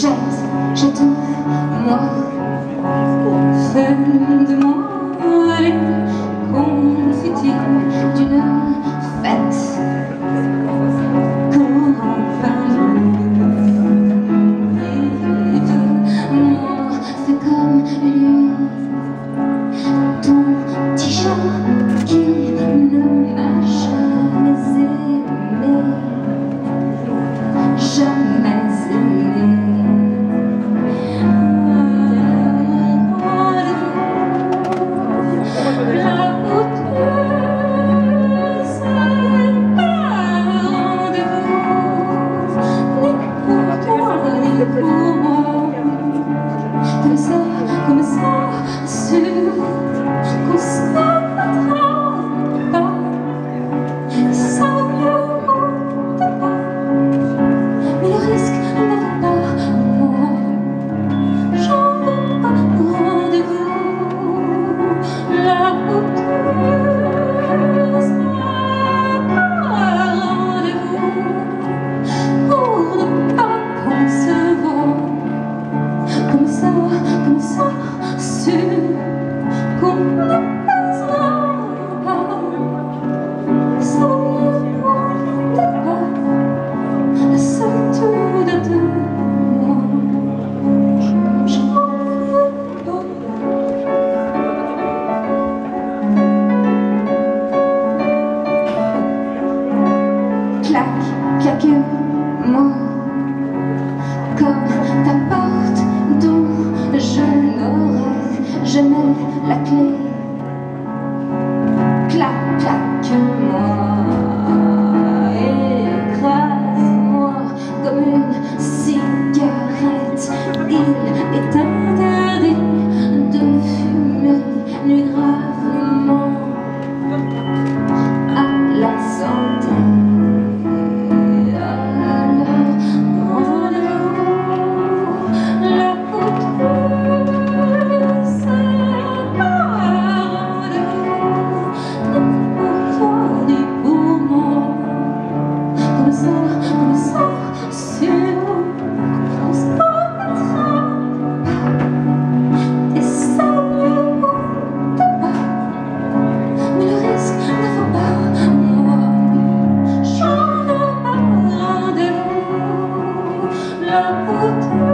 j'étouffe, moi, fais de moi les confettis d'une fête. Comment moi, fais comme lui, ton petit chat qui ne m'a jamais aimé, jamais aimé. Comme ça, sûr qu'on s'arrêtera pas, ça ne compte pas, mais le risque ne va pas, moi, j'en veux pas rendez-vous, la route sera pas rendez-vous, pour ne pas concevoir. Comme ça, sûr qu'on ne passera pas, ça ne compte pas, la solitude de moi, j'en veux pas. Claque, claque-moi, comme ta porte dont je n'aurai jamais la clé. Clac, claque-moi, écrase-moi comme une cigarette. Il est interdit de fumer, nuit gravement à la santé. La route